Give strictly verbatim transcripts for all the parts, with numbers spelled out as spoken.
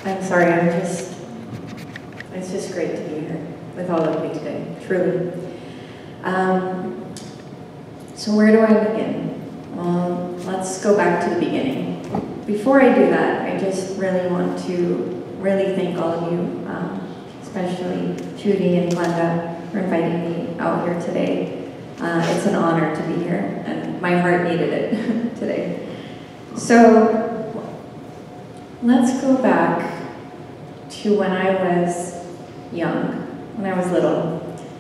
I'm sorry, I'm just, it's just great to be here with all of you today, truly. Um, so where do I begin? Well, let's go back to the beginning. Before I do that, I just really want to really thank all of you, um, especially Judy and Glenda, for inviting me out here today. Uh, it's an honor to be here, and my heart needed it today. So, let's go back to when I was young, when I was little.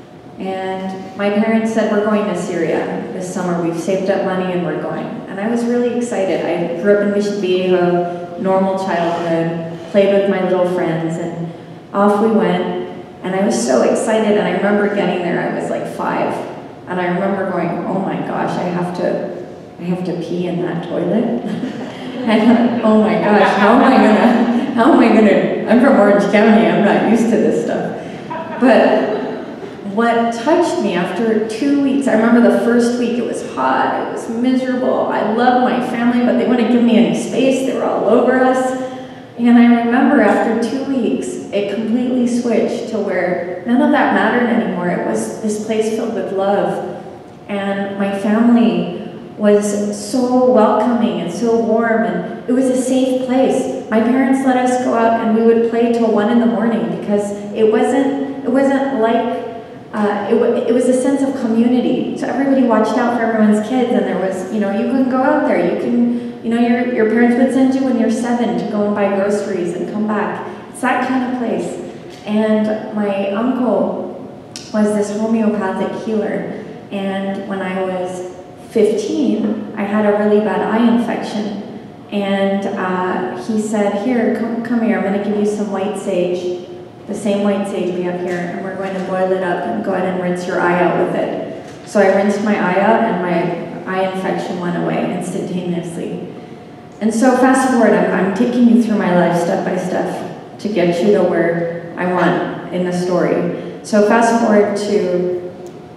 And my parents said, we're going to Syria this summer. We've saved up money and we're going. And I was really excited. I grew up in Mission Viejo, normal childhood, played with my little friends, and off we went. And I was so excited, and I remember getting there, I was like five. And I remember going, oh my gosh, I have to, I have to pee in that toilet. I thought, oh my gosh, how am I gonna, how am I gonna, I'm from Orange County, I'm not used to this stuff. But what touched me after two weeks, I remember the first week, it was hot, it was miserable. I loved my family, but they wouldn't give me any space, they were all over us. And I remember after two weeks, it completely switched to where none of that mattered anymore. It was this place filled with love. And my family was so welcoming and so warm, and it was a safe place. My parents let us go out and we would play till one in the morning because it wasn't, it wasn't like, uh, it, it was a sense of community. So everybody watched out for everyone's kids, and there was, you know, you can go out there, you can, you know, your, your parents would send you when you're seven to go and buy groceries and come back. It's that kind of place. And my uncle was this homeopathic healer, and when I was fifteen, I had a really bad eye infection, and uh, he said, here, come, come here, I'm going to give you some white sage, the same white sage we have here, and we're going to boil it up and go ahead and rinse your eye out with it. So I rinsed my eye out, and my eye infection went away instantaneously. And so fast forward, I'm, I'm taking you through my life step by step to get you to where I want in the story. So fast forward to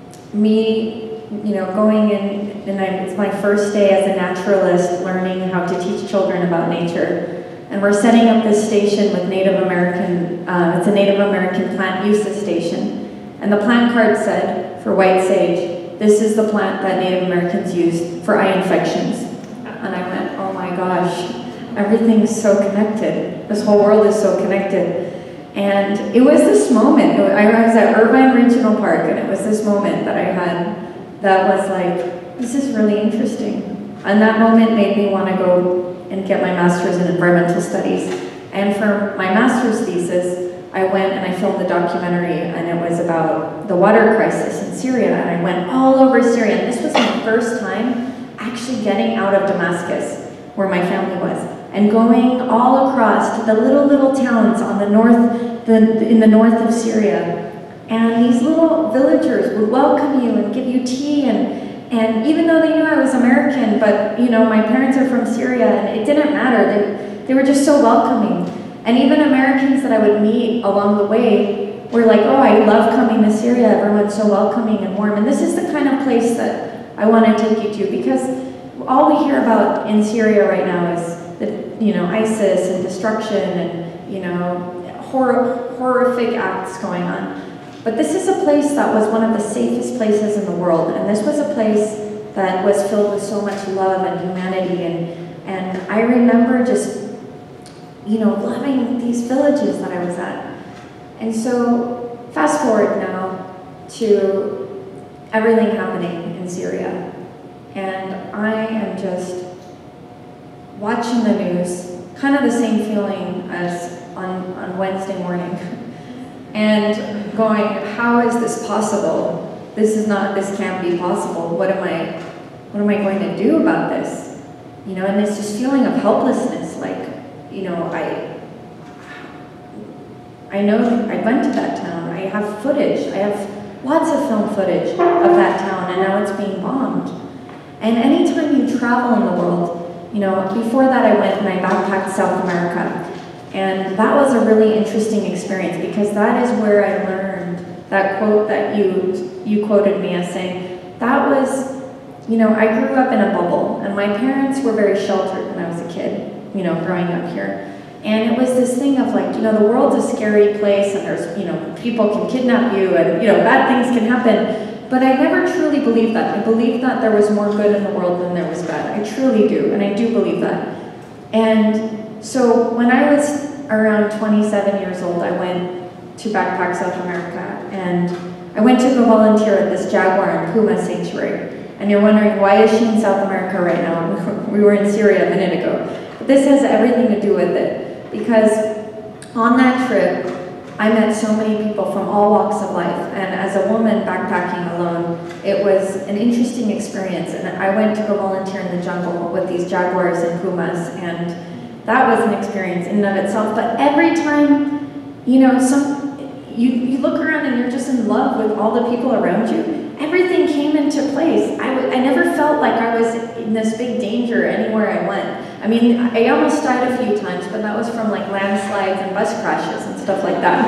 me, you know, going in, and I, it's my first day as a naturalist learning how to teach children about nature. And we're setting up this station with Native American, uh, it's a Native American plant use station. And the plant card said, for white sage, this is the plant that Native Americans used for eye infections. And I went, oh my gosh, everything's so connected. This whole world is so connected. And it was this moment, I was at Irvine Regional Park, and it was this moment that I had that was like, this is really interesting. And that moment made me want to go and get my master's in environmental studies. And for my master's thesis, I went and I filmed a documentary, and it was about the water crisis in Syria, and I went all over Syria. And this was my first time actually getting out of Damascus, where my family was, and going all across to the little, little towns on the north, the, in the north of Syria. And these little villagers would welcome you and give you tea, and, and even though they knew I was American, but you know, my parents are from Syria, and it didn't matter. They, they were just so welcoming. And even Americans that I would meet along the way were like, oh, I love coming to Syria. Everyone's so welcoming and warm. And this is the kind of place that I want to take you to, because all we hear about in Syria right now is the, you know, ISIS and destruction and, you know, hor horrific acts going on. But this is a place that was one of the safest places in the world, and this was a place that was filled with so much love and humanity, and, and I remember just, you know, loving these villages that I was at. And so, fast forward now to everything happening in Syria, and I am just watching the news, kind of the same feeling as on, on Wednesday morning. And going, how is this possible? This is not, this can't be possible. What am I, what am I going to do about this? You know, and it's this feeling of helplessness, like, you know, I, I know, I went to that town, I have footage, I have lots of film footage of that town, and now it's being bombed. And anytime you travel in the world, you know, before that I went and I backpacked South America. And that was a really interesting experience, because that is where I learned that quote that you you quoted me as saying. That was, you know, I grew up in a bubble, and my parents were very sheltered when I was a kid, you know, growing up here. And it was this thing of like, you know, the world's a scary place and there's, you know, people can kidnap you and, you know, bad things can happen. But I never truly believed that. I believed that there was more good in the world than there was bad. I truly do, and I do believe that. And so when I was around twenty-seven years old, I went to Backpack South America, and I went to go volunteer at this jaguar and puma sanctuary. And you're wondering, why is she in South America right now? We were in Syria a minute ago. But this has everything to do with it, because on that trip, I met so many people from all walks of life, and as a woman backpacking alone, it was an interesting experience. And I went to go volunteer in the jungle with these jaguars and pumas, and that was an experience in and of itself. But every time, you know, some you, you look around and you're just in love with all the people around you, everything came into place. I, w I never felt like I was in this big danger anywhere I went. I mean, I almost died a few times, but that was from like landslides and bus crashes and stuff like that.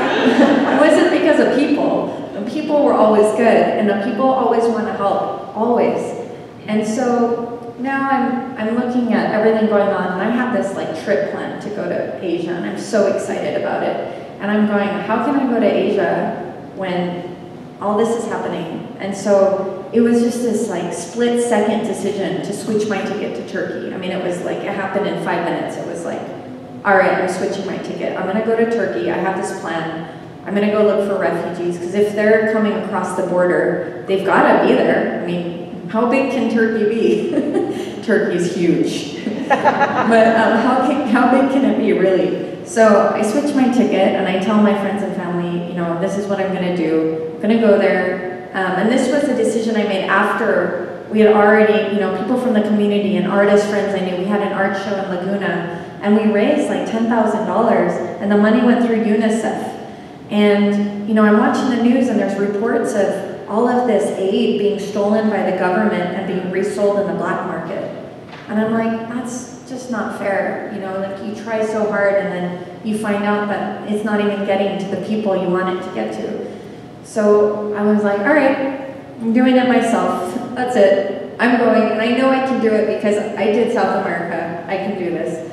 It wasn't because of people. The people were always good, and the people always want to help, always. And so now I'm, I'm looking at everything going on, and I have this like trip planned to go to Asia, and I'm so excited about it. And I'm going, how can I go to Asia when all this is happening? And so it was just this like split second decision to switch my ticket to Turkey. I mean, it was like, it happened in five minutes. It was like, all right, I'm switching my ticket. I'm gonna go to Turkey. I have this plan. I'm gonna go look for refugees, because if they're coming across the border, they've gotta be there. I mean, how big can Turkey be? Turkey's huge. But um, how, can, how big can it be, really? So I switch my ticket, and I tell my friends and family, you know, this is what I'm gonna do. I'm gonna go there. Um, and this was a decision I made after we had already, you know, people from the community and artist friends I knew. We had an art show in Laguna, and we raised like ten thousand dollars, and the money went through UNICEF. And, you know, I'm watching the news, and there's reports of all of this aid being stolen by the government and being resold in the black market. And I'm like, that's just not fair. You know, like, you try so hard, and then you find out that it's not even getting to the people you want it to get to. So I was like, all right, I'm doing it myself. That's it. I'm going, and I know I can do it because I did South America. I can do this.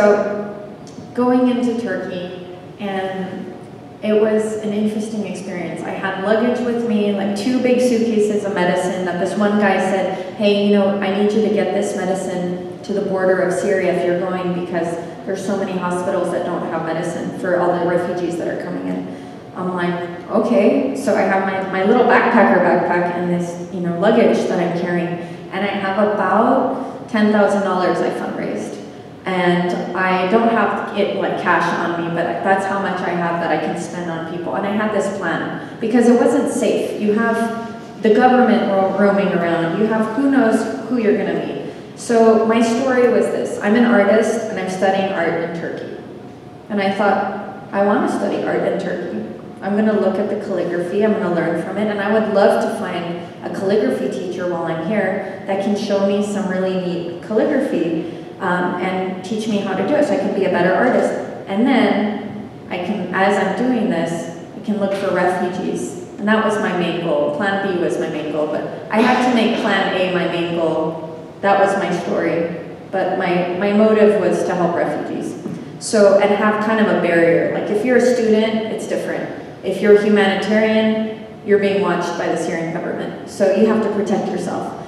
So going into Turkey, and it was an interesting experience. I had luggage with me, like two big suitcases of medicine that this one guy said, hey, you know, I need you to get this medicine to the border of Syria if you're going, because there's so many hospitals that don't have medicine for all the refugees that are coming in. I'm like, okay. So I have my, my little backpacker backpack and this, you know, luggage that I'm carrying, and I have about ten thousand dollars I fundraised. And I don't have it like cash on me, but that's how much I have that I can spend on people. And I had this plan because it wasn't safe. You have the government ro roaming around. You have who knows who you're gonna meet. So my story was this. I'm an artist and I'm studying art in Turkey. And I thought, I want to study art in Turkey. I'm gonna look at the calligraphy, I'm gonna learn from it, and I would love to find a calligraphy teacher while I'm here that can show me some really neat calligraphy. Um, and teach me how to do it so I can be a better artist. And then I can, as I'm doing this, I can look for refugees. And that was my main goal. Plan B was my main goal, but I had to make plan A my main goal. That was my story. But my, my motive was to help refugees. So, and have kind of a barrier. Like if you're a student, it's different. If you're a humanitarian, you're being watched by the Syrian government. So you have to protect yourself.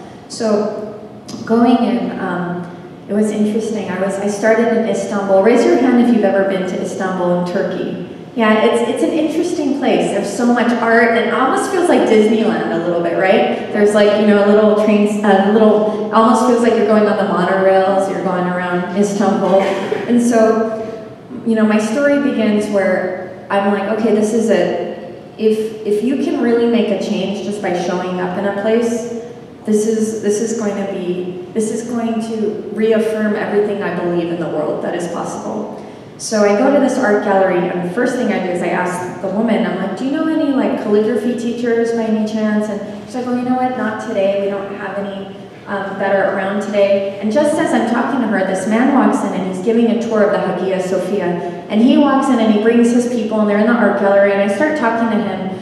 So going in, um, it was interesting. I was I started in Istanbul. Raise your hand if you've ever been to Istanbul in Turkey. Yeah, it's it's an interesting place. There's so much art, and it almost feels like Disneyland a little bit, right? There's like, you know, a little trains, a little, almost feels like you're going on the monorails, you're going around Istanbul. And so, you know, my story begins where I'm like, okay, this is it. If if you can really make a change just by showing up in a place, This is, this is going to be, this is going to reaffirm everything I believe in the world that is possible. So I go to this art gallery, and the first thing I do is I ask the woman, I'm like, do you know any like calligraphy teachers by any chance? And she's like, well, you know what, not today, we don't have any um, that are around today. And just as I'm talking to her, this man walks in and he's giving a tour of the Hagia Sophia. And he walks in and he brings his people, and they're in the art gallery, and I start talking to him.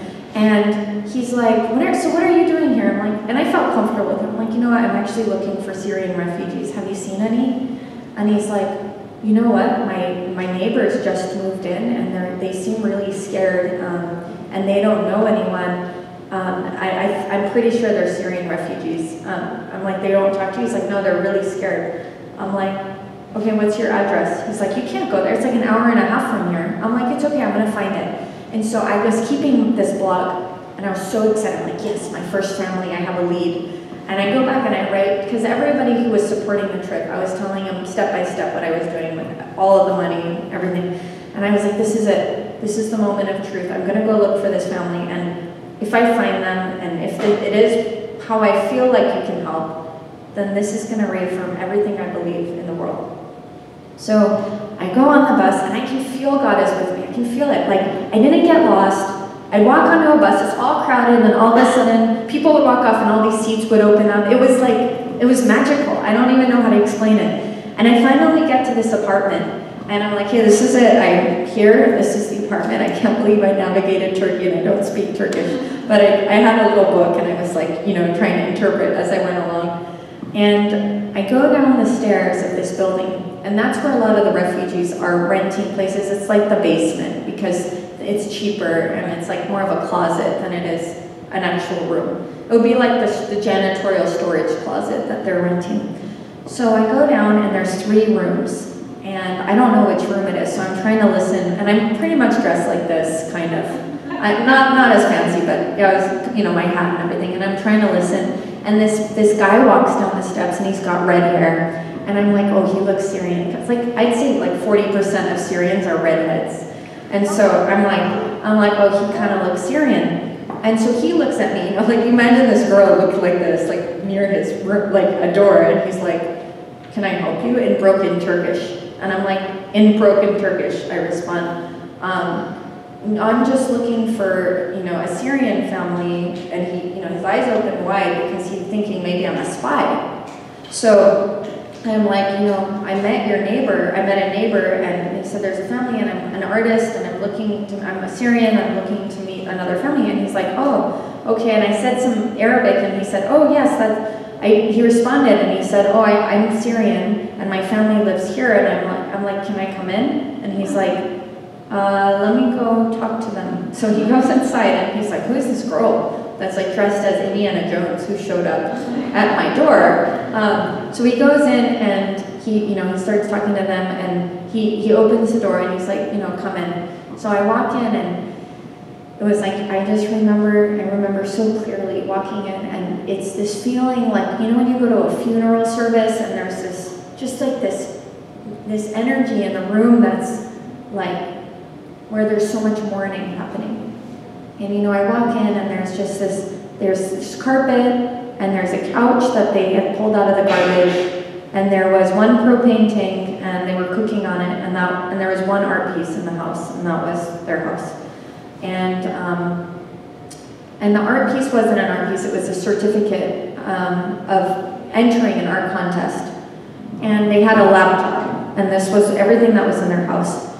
And he's like, what are, so what are you doing here? I'm like, and I felt comfortable with him. I'm like, you know what, I'm actually looking for Syrian refugees. Have you seen any? And he's like, you know what, my, my neighbors just moved in and they're, they seem really scared um, and they don't know anyone. Um, I, I, I'm pretty sure they're Syrian refugees. Um, I'm like, they don't talk to you? He's like, no, they're really scared. I'm like, okay, what's your address? He's like, you can't go there. It's like an hour and a half from here. I'm like, it's okay, I'm gonna find it. And so I was keeping this blog and I was so excited. I'm like, yes, my first family, I have a lead. And I go back and I write, because everybody who was supporting the trip, I was telling them step by step what I was doing with all of the money, everything. And I was like, this is it. This is the moment of truth. I'm gonna go look for this family. And if I find them, and if it is how I feel like you can help, then this is gonna reaffirm everything I believe in the world. So I go on the bus and I can feel God is with me. I can feel it. Like, I didn't get lost. I'd walk onto a bus, it's all crowded, and then all of a sudden, people would walk off and all these seats would open up. It was like, it was magical. I don't even know how to explain it. And I finally get to this apartment, and I'm like, hey, this is it. I'm here, this is the apartment. I can't believe I navigated Turkey and I don't speak Turkish. But I, I had a little book, and I was like, you know, trying to interpret as I went along. And I go down the stairs of this building, and that's where a lot of the refugees are renting places. It's like the basement, because it's cheaper and it's like more of a closet than it is an actual room. It would be like the, the janitorial storage closet that they're renting. So I go down and there's three rooms and I don't know which room it is, so I'm trying to listen, and I'm pretty much dressed like this, kind of. I, not not as fancy, but yeah, I was, you know, my hat and everything, and I'm trying to listen, and this, this guy walks down the steps and he's got red hair, and I'm like, oh, he looks Syrian. It's like, I'd say like forty percent of Syrians are redheads. And so I'm like, I'm like, oh, he kind of looks Syrian. And so he looks at me, you know, like imagine this girl looked like this, like near his, like a door, and he's like, can I help you? In broken Turkish. And I'm like, in broken Turkish, I respond. Um, I'm just looking for, you know, a Syrian family, and he, you know, his eyes open wide because he's thinking maybe I'm a spy. So I'm like, you know, I met your neighbor, I met a neighbor, and he said there's a family, and I'm an artist, and I'm looking to, I'm a Syrian, I'm looking to meet another family, and he's like, oh, okay, and I said some Arabic, and he said, oh yes, that's, I, he responded, and he said, oh, I, I'm Syrian, and my family lives here, and I'm like, I'm like, can I come in? And he's like, uh, let me go talk to them. So he goes inside, and he's like, who is this girl that's like dressed as Indiana Jones who showed up at my door? Um, so he goes in and he, you know, he starts talking to them, and he, he opens the door and he's like, you know, come in. So I walk in, and it was like, I just remember, I remember so clearly walking in, and it's this feeling like, you know, when you go to a funeral service and there's this, just like this, this energy in the room that's like, where there's so much mourning happening. And you know, I walk in and there's just this, there's this carpet, and there's a couch that they had pulled out of the garbage, and there was one propane tank, and they were cooking on it, and that, and there was one art piece in the house, and that was their house. And um, and the art piece wasn't an art piece; it was a certificate um, of entering an art contest. And they had a laptop, and this was everything that was in their house.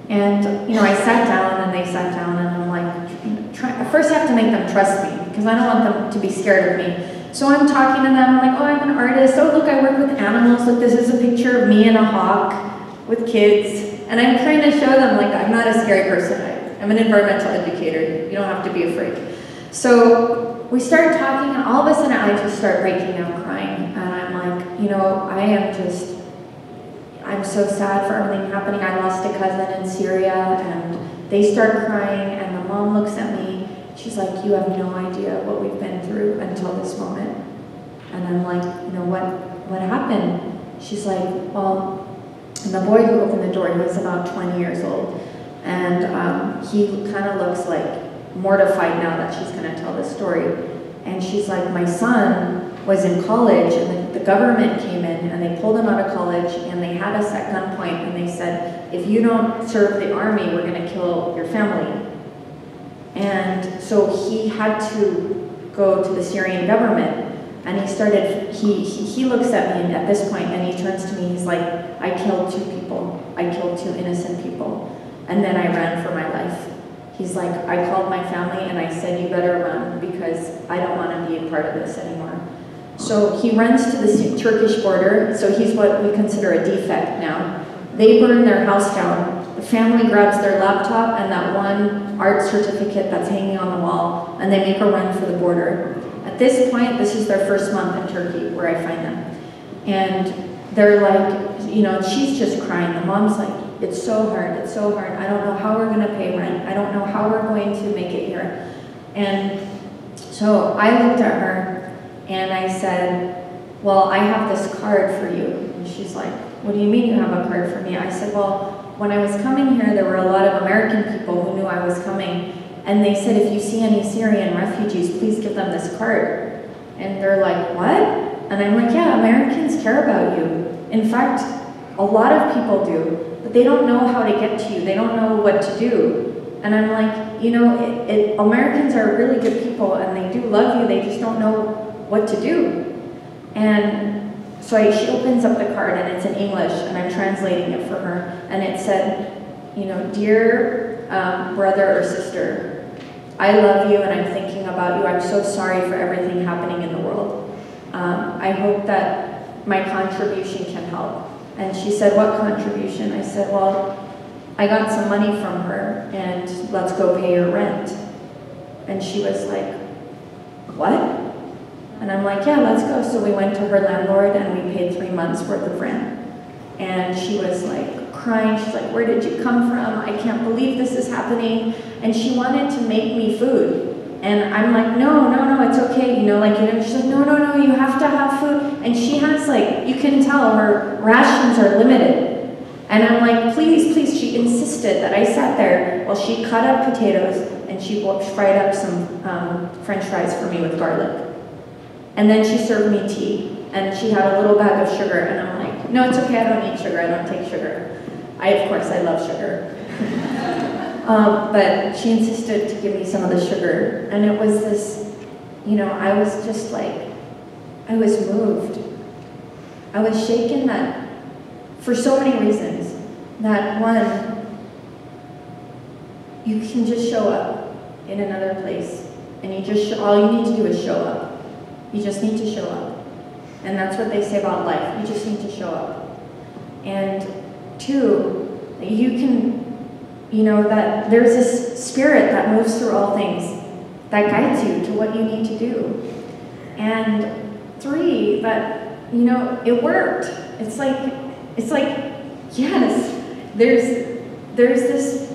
And you know, I sat down, and they sat down, and I'm like, try, first I have to make them trust me, because I don't want them to be scared of me. So I'm talking to them, I'm like, oh, I'm an artist, oh look, I work with animals, look, this is a picture of me and a hawk with kids. And I'm trying to show them, like, I'm not a scary person, I, I'm an environmental educator, you don't have to be afraid. So we start talking, and all of a sudden I just start breaking down crying, and I'm like, you know, I am just, I'm so sad for everything happening. I lost a cousin in Syria, and they start crying, and the mom looks at me. She's like, you have no idea what we've been through until this moment. And I'm like, you know, what, what happened? She's like, well, and the boy who opened the door, he was about twenty years old. And um, he kind of looks like mortified now that she's going to tell this story. And she's like, my son was in college, and the, the government came in, and they pulled him out of college, and they had us at gunpoint, and they said, if you don't serve the army, we're going to kill your family. And so he had to go to the Syrian government, and he started, he, he, he looks at me at this point, and he turns to me, he's like, I killed two people. I killed two innocent people. And then I ran for my life. He's like, I called my family, and I said, you better run, because I don't want to be a part of this anymore. So he runs to the Turkish border, so he's what we consider a defect now. They burn their house down. The family grabs their laptop and that one art certificate that's hanging on the wall, and they make a run for the border. At this point, this is their first month in Turkey, where I find them. And they're like, you know, she's just crying. The mom's like, it's so hard, it's so hard. I don't know how we're gonna pay rent. I don't know how we're going to make it here. And so I looked at her and I said, well, I have this card for you. And she's like, what do you mean you have a card for me? I said, well, when I was coming here, there were a lot of American people who knew I was coming, and they said, if you see any Syrian refugees, please give them this card. And they're like, what? And I'm like, yeah, Americans care about you. In fact, a lot of people do, but they don't know how to get to you. They don't know what to do. And I'm like, you know, it, it, Americans are really good people, and they do love you, they just don't know what to do. And so I, she opens up the card, and it's in English, and I'm translating it for her, and it said, you know, dear um, brother or sister, I love you and I'm thinking about you. I'm so sorry for everything happening in the world. Um, I hope that my contribution can help. And she said, what contribution? I said, well, I got some money from her, and let's go pay your rent. And she was like, what? And I'm like, yeah, let's go. So we went to her landlord and we paid three months worth of rent. And she was like crying. She's like, where did you come from? I can't believe this is happening. And she wanted to make me food. And I'm like, no, no, no, it's okay. You know, like, you know, she's like, no, no, no, you have to have food. And she has like, you can tell her rations are limited. And I'm like, please, please. She insisted that I sat there while she cut up potatoes and she fried up some um, French fries for me with garlic. And then she served me tea, and she had a little bag of sugar, and I'm like, no, it's okay, I don't eat sugar, I don't take sugar. I, of course, I love sugar. um, but she insisted to give me some of the sugar, and it was this, you know, I was just like, I was moved. I was shaken that, for so many reasons, that one, you can just show up in another place, and you just, sh all you need to do is show up. You just need to show up. And that's what they say about life. You just need to show up. And two, you can, you know, that there's this spirit that moves through all things that guides you to what you need to do. And three, that, you know, it worked. It's like, it's like, yes, there's, there's this,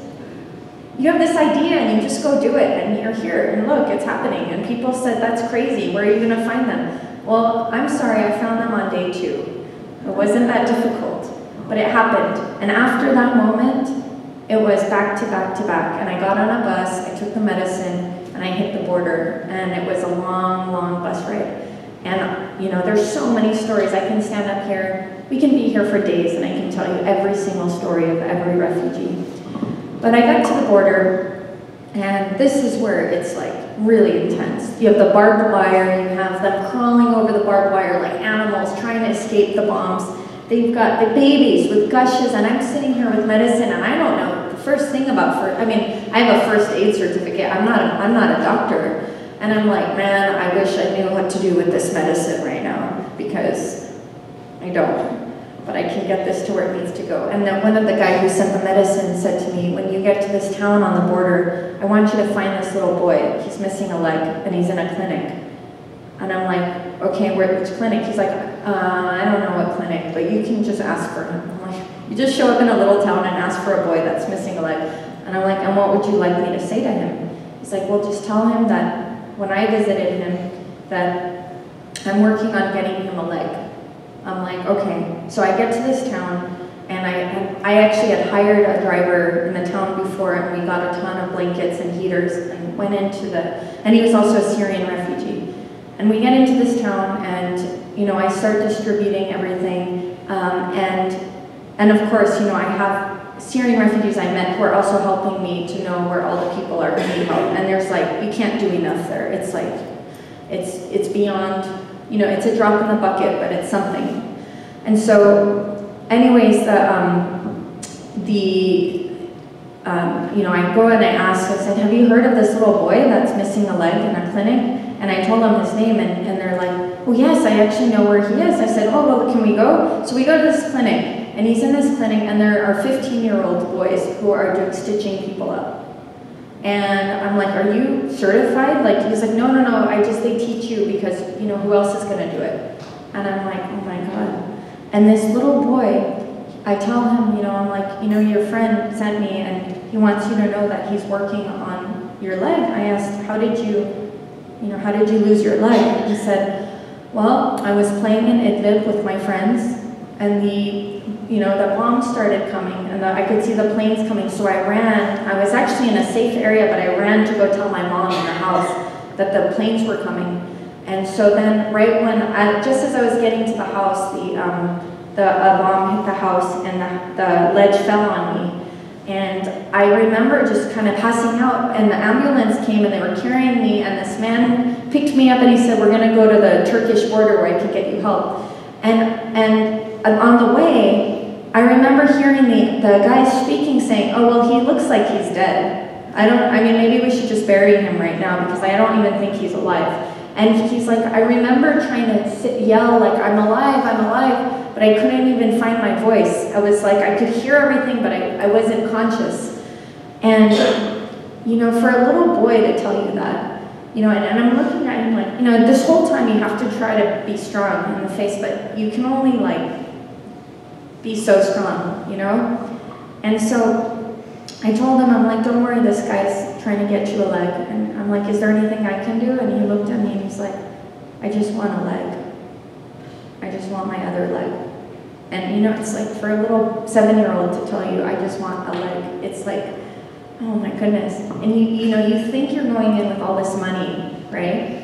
you have this idea and you just go do it, and you're here, and look, it's happening. And people said, that's crazy, where are you gonna find them? Well, I'm sorry, I found them on day two. It wasn't that difficult, but it happened. And after that moment, it was back to back to back. And I got on a bus, I took the medicine, and I hit the border, and it was a long, long bus ride. And, you know, there's so many stories. I can stand up here, we can be here for days, and I can tell you every single story of every refugee. But I got to the border, and this is where it's like really intense. You have the barbed wire, you have them crawling over the barbed wire like animals trying to escape the bombs. They've got the babies with gushes, and I'm sitting here with medicine, and I don't know the first thing about first, I mean, I have a first aid certificate. I'm not a, I'm not a doctor. And I'm like, man, I wish I knew what to do with this medicine right now, because I don't. But I can get this to where it needs to go. And then one of the guys who sent the medicine said to me, when you get to this town on the border, I want you to find this little boy. He's missing a leg, and he's in a clinic. And I'm like, okay, where, which clinic? He's like, uh, I don't know what clinic, but you can just ask for him. I'm like, you just show up in a little town and ask for a boy that's missing a leg. And I'm like, and what would you like me to say to him? He's like, well, just tell him that when I visited him, that I'm working on getting him a leg. I'm like, okay. So I get to this town, and I, I actually had hired a driver in the town before, and we got a ton of blankets and heaters, and went into the, and he was also a Syrian refugee. And we get into this town, and, you know, I start distributing everything, um, and, and of course, you know, I have Syrian refugees I met who are also helping me to know where all the people are who need help, and there's like, you can't do enough there. It's like, it's, it's beyond, you know, it's a drop in the bucket, but it's something. And so, anyways, the, um, the um, you know, I go and I ask, I said, have you heard of this little boy that's missing a leg in a clinic? And I told them his name, and, and they're like, oh yes, I actually know where he is. I said, oh, well, can we go? So we go to this clinic, and he's in this clinic, and there are fifteen-year-old boys who are doing, stitching people up. And I'm like, are you certified? Like, he's like, no, no, no, I just, they teach you because, you know, who else is gonna do it? And I'm like, oh my God. And this little boy, I tell him, you know, I'm like, you know, your friend sent me and he wants you to know that he's working on your leg. I asked, how did you, you know, how did you lose your leg? He said, well, I was playing in Idlib with my friends, and the, you know, the bombs started coming, and the, I could see the planes coming, so I ran. I was actually in a safe area, but I ran to go tell my mom in the house that the planes were coming. And so then, right when, I, just as I was getting to the house, the, um, the a bomb hit the house, and the, the ledge fell on me. And I remember just kind of passing out, and the ambulance came and they were carrying me, and this man picked me up and he said, we're gonna go to the Turkish border where I can get you help. And, and on the way, I remember hearing the, the guy speaking saying, oh, well, he looks like he's dead. I don't, I mean, maybe we should just bury him right now because I don't even think he's alive. And he's like, I remember trying to sit, yell like, I'm alive, I'm alive, but I couldn't even find my voice. I was like, I could hear everything, but I, I wasn't conscious. And, you know, for a little boy to tell you that, you know, and, and I'm looking at him like, you know, this whole time you have to try to be strong in the face, but you can only like be so strong, you know? And so I told him, I'm like, don't worry, this guy's trying to get you a leg. And I'm like, is there anything I can do? And he looked at me and he's like, I just want a leg. I just want my other leg. And you know, it's like for a little seven-year-old to tell you, I just want a leg. It's like, oh my goodness. And you, you know, you think you're going in with all this money, right?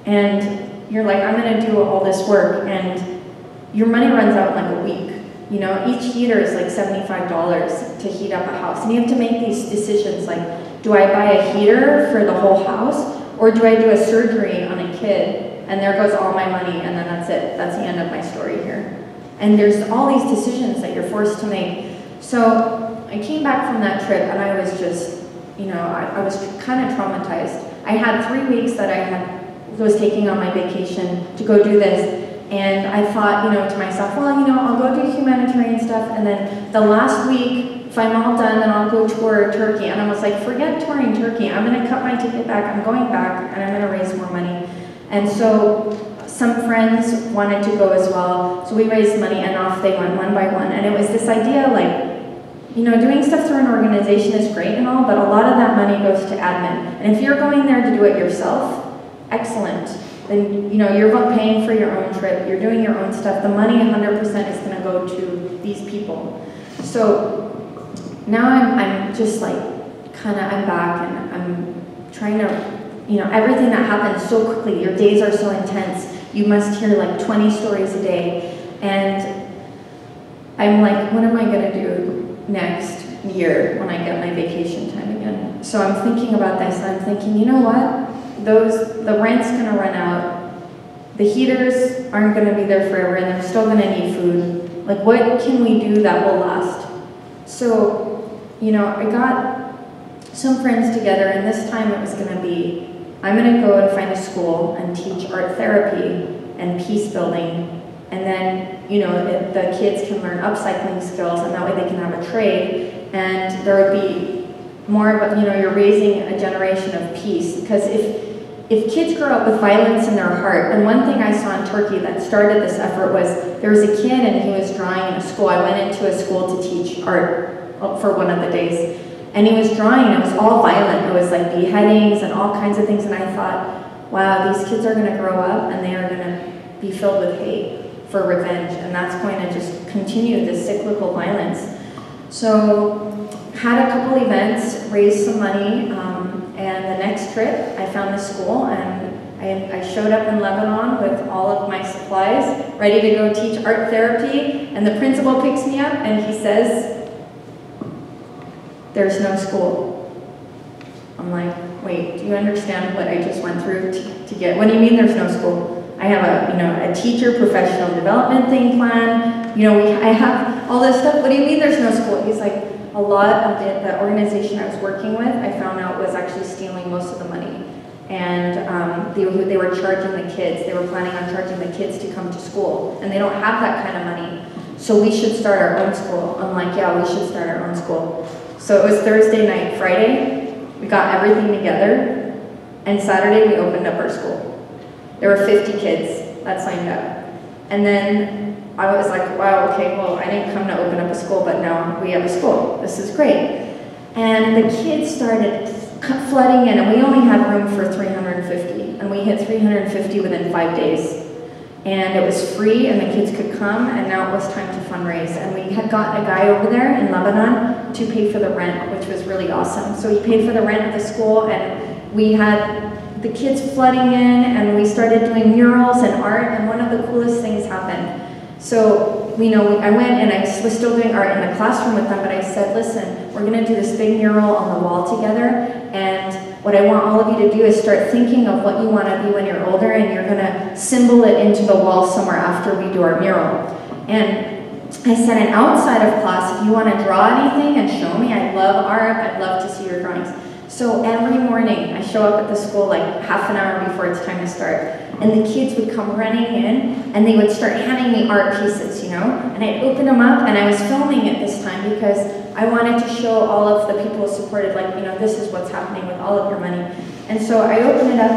And you're like, I'm gonna do all this work, and your money runs out in like a week. You know, each heater is like seventy-five dollars to heat up a house. And you have to make these decisions like, do I buy a heater for the whole house? Or do I do a surgery on a kid? And there goes all my money, and then that's it. That's the end of my story here. And there's all these decisions that you're forced to make. So I came back from that trip, and I was just, you know, I, I was kind of traumatized. I had three weeks that I had was taking on my vacation to go do this. And I thought, you know, to myself, well, you know, I'll go do humanitarian stuff, and then the last week, if I'm all done, then I'll go tour Turkey. And I was like, forget touring Turkey. I'm going to cut my ticket back. I'm going back, and I'm going to raise more money. And so some friends wanted to go as well. So we raised money, and off they went one by one. And it was this idea, like, you know, doing stuff through an organization is great and all, but a lot of that money goes to admin. And if you're going there to do it yourself, excellent. Then, you know, you're paying for your own trip, you're doing your own stuff. The money one hundred percent is gonna go to these people. So now I'm, I'm just like, kinda, I'm back, and I'm trying to, you know, everything that happens so quickly, your days are so intense, you must hear like twenty stories a day, and I'm like, what am I gonna do next year when I get my vacation time again? So I'm thinking about this, and I'm thinking, you know what? Those, the rent's gonna run out, the heaters aren't gonna be there forever, and they're still gonna need food. Like, what can we do that will last? So, you know, I got some friends together, and this time it was gonna be, I'm gonna go and find a school and teach art therapy and peace building, and then, you know, it, the kids can learn upcycling skills, and that way they can have a trade, and there would be more of, you know, you're raising a generation of peace. Because if if kids grow up with violence in their heart, and one thing I saw in Turkey that started this effort was, there was a kid and he was drawing in a school. I went into a school to teach art for one of the days, and he was drawing, and it was all violent. It was like beheadings and all kinds of things, and I thought, wow, these kids are gonna grow up and they are gonna be filled with hate for revenge, and that's going to just continue this cyclical violence. So, had a couple events, raised some money, um, and the next trip I found the school, and I, I showed up in Lebanon with all of my supplies, ready to go teach art therapy, and the principal picks me up and he says, there's no school. I'm like, wait, do you understand what I just went through to, to get, what do you mean there's no school? I have a, you know, a teacher professional development thing planned, you know, we, I have all this stuff, what do you mean there's no school? He's like, a lot of the, the organization I was working with, I found out was actually stealing most of the money. And um, they, they were charging the kids, they were planning on charging the kids to come to school, and they don't have that kind of money. so we should start our own school. I'm like, yeah, we should start our own school. So it was Thursday night. Friday, we got everything together, and Saturday we opened up our school. There were fifty kids that signed up. And then I was like, wow, okay, well, I didn't come to open up a school, but now we have a school. This is great. And the kids started flooding in, and we only had room for three hundred fifty, and we hit three hundred fifty within five days. And it was free, and the kids could come, and now it was time to fundraise. And we had gotten a guy over there in Lebanon to pay for the rent, which was really awesome. So he paid for the rent of the school, and we had the kids flooding in, and we started doing murals and art, and one of the coolest things happened. So, you know, I went and I was still doing art in the classroom with them, but I said, listen, we're gonna do this big mural on the wall together, and what I want all of you to do is start thinking of what you wanna be when you're older, and you're gonna symbol it into the wall somewhere after we do our mural. And I said, and outside of class, if you wanna draw anything and show me, I love art, I'd love to see your drawings. So every morning, I show up at the school like half an hour before it's time to start. And the kids would come running in, and they would start handing me art pieces, you know? And I'd open them up, and I was filming it this time because I wanted to show all of the people who supported, like, you know, this is what's happening with all of your money. And so I opened it up,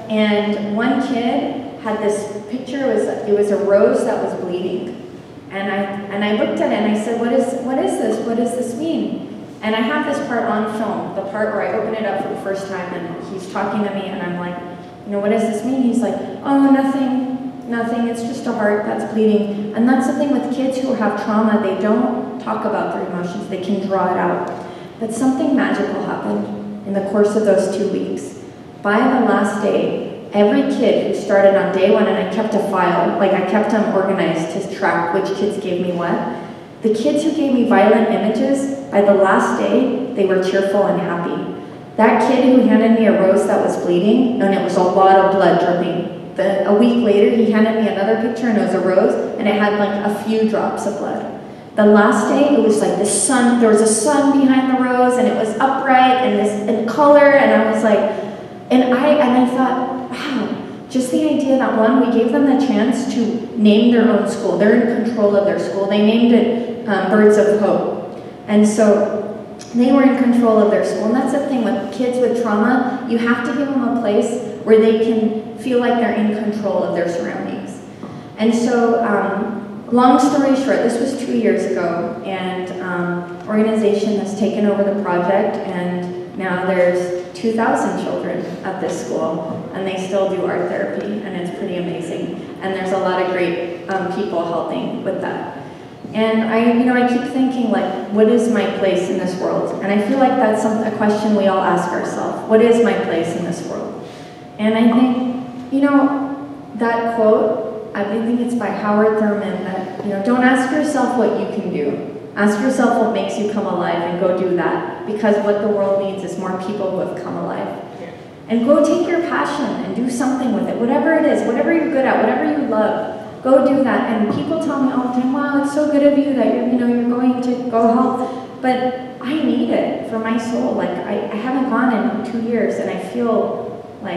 and one kid had this picture, it was, it was a rose that was bleeding. And I, and I looked at it, and I said, what is, what is this? What does this mean? And I have this part on film, the part where I open it up for the first time, and he's talking to me, and I'm like, you know, what does this mean? He's like, oh, nothing, nothing, it's just a heart that's bleeding. And that's the thing with kids who have trauma, they don't talk about their emotions, they can draw it out. But something magical happened in the course of those two weeks. By the last day, every kid who started on day one, and I kept a file, like I kept them organized to track which kids gave me what. The kids who gave me violent images, by the last day, they were cheerful and happy. That kid who handed me a rose that was bleeding, and it was a lot of blood dripping. The, a week later, he handed me another picture, and it was a rose, and it had like a few drops of blood. The last day, it was like the sun, there was a sun behind the rose, and it was upright, and this in color, and I was like, and I, and I thought, wow, just the idea that one, we gave them the chance to name their own school. They're in control of their school. They named it um, Birds of Hope. And so, they were in control of their school, and that's the thing with kids with trauma, you have to give them a place where they can feel like they're in control of their surroundings. And so, um, long story short, this was two years ago, and um, organization has taken over the project, and now there's two thousand children at this school, and they still do art therapy, and it's pretty amazing. And there's a lot of great um, people helping with that. And I, you know, I keep thinking, like, what is my place in this world? And I feel like that's some, a question we all ask ourselves. What is my place in this world? And I think, you know, that quote, I think it's by Howard Thurman, that, you know, don't ask yourself what you can do. Ask yourself what makes you come alive, and go do that. Because what the world needs is more people who have come alive. And go take your passion and do something with it. Whatever it is, whatever you're good at, whatever you love. Go do that. And people tell me all the time, wow, it's so good of you that you're, you know, you're going to go help. But I need it for my soul. Like, I, I haven't gone in two years, and I feel like,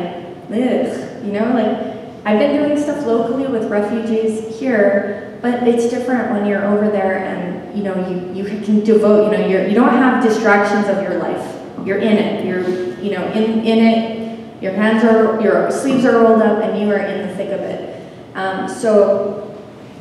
ugh, you know, like, I've been doing stuff locally with refugees here, but it's different when you're over there and, you know, you, you can devote, you know, you're, you don't have distractions of your life. You're in it. You're, you know, in, in it. Your hands are, your sleeves are rolled up, and you are in the thick of it. Um, so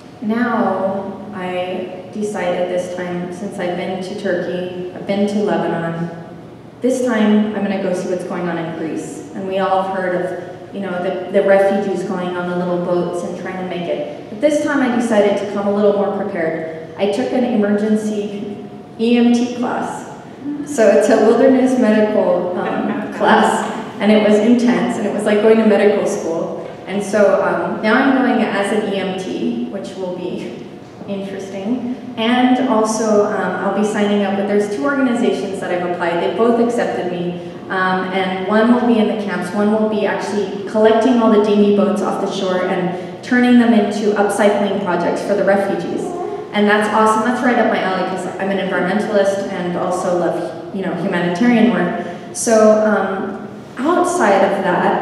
now I decided this time, since I've been to Turkey, I've been to Lebanon, this time I'm going to go see what's going on in Greece. And we all have heard of, you know, the, the refugees going on the little boats and trying to make it. But this time I decided to come a little more prepared. I took an emergency E M T class. So it's a wilderness medical um, class, and it was intense, and it was like going to medical school. And so um, now I'm going as an E M T, which will be interesting. And also um, I'll be signing up with, there's two organizations that I've applied. They both accepted me. Um, and one will be in the camps, one will be actually collecting all the dinghy boats off the shore and turning them into upcycling projects for the refugees. And that's awesome, that's right up my alley, because I'm an environmentalist and also love, you know, humanitarian work. So um, outside of that,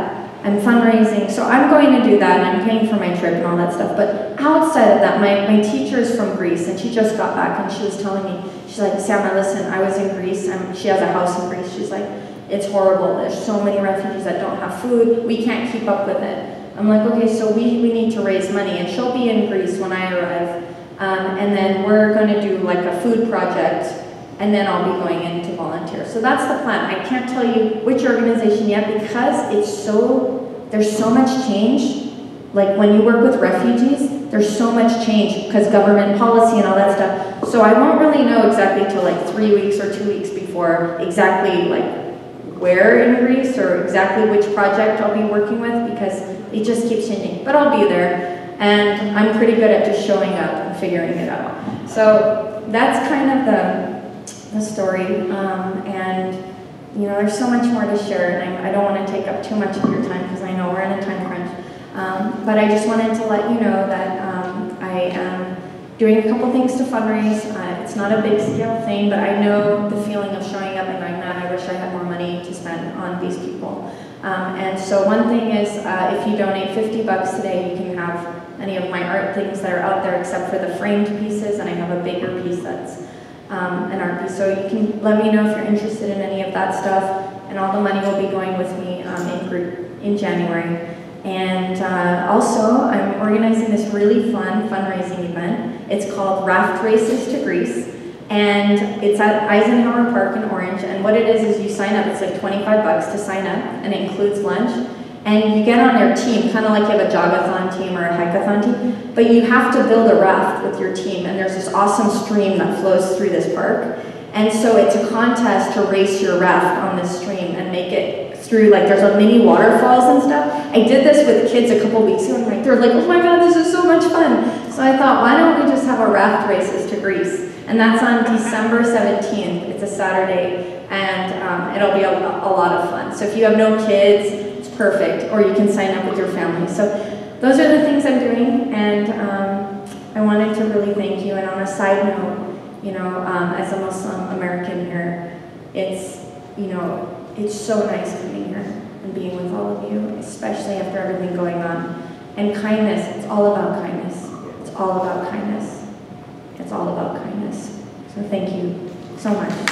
I'm fundraising, so I'm going to do that, and I'm paying for my trip and all that stuff. But outside of that, my, my teacher is from Greece, and she just got back, and she was telling me, she's like, Sarah, listen, I was in Greece, and she has a house in Greece. She's like, it's horrible. There's so many refugees that don't have food. We can't keep up with it. I'm like, okay, so we, we need to raise money, and she'll be in Greece when I arrive. Um, and then we're going to do like a food project, and then I'll be going in to volunteer. So that's the plan. I can't tell you which organization yet because it's so, there's so much change. Like when you work with refugees, there's so much change because government policy and all that stuff. So I won't really know exactly till like three weeks or two weeks before exactly like where in Greece or exactly which project I'll be working with because it just keeps changing. But I'll be there, and I'm pretty good at just showing up and figuring it out. So that's kind of the the story, um, and you know, there's so much more to share, and I, I don't want to take up too much of your time because I know we're in a time crunch. Um, but I just wanted to let you know that um, I am doing a couple things to fundraise. Uh, it's not a big scale thing, but I know the feeling of showing up and going, man, I wish I had more money to spend on these people. Um, and so one thing is, uh, if you donate fifty bucks today, you can have any of my art things that are out there except for the framed pieces, and I have a bigger piece that's Um, an art piece. So you can let me know if you're interested in any of that stuff, and all the money will be going with me um, in group in January. And uh, also, I'm organizing this really fun fundraising event. It's called Raft Races to Greece, and it's at Eisenhower Park in Orange. And what it is is you sign up. It's like twenty-five bucks to sign up, and it includes lunch. And you get on their team, kind of like you have a jogathon team or a hikeathon team, but you have to build a raft with your team, and there's this awesome stream that flows through this park. And so it's a contest to race your raft on this stream and make it through, like there's a mini waterfalls and stuff. I did this with kids a couple weeks ago, and like, they're like, oh my God, this is so much fun. So I thought, why don't we just have a raft races to Greece? And that's on December seventeenth. It's a Saturday, and um, it'll be a, a lot of fun. So if you have no kids, perfect, or you can sign up with your family. So those are the things I'm doing, and um, I wanted to really thank you. And on a side note, you know, um, as a Muslim American here, it's, you know, it's so nice coming here and being with all of you, especially after everything going on. And kindness, it's all about kindness. It's all about kindness. It's all about kindness. So thank you so much.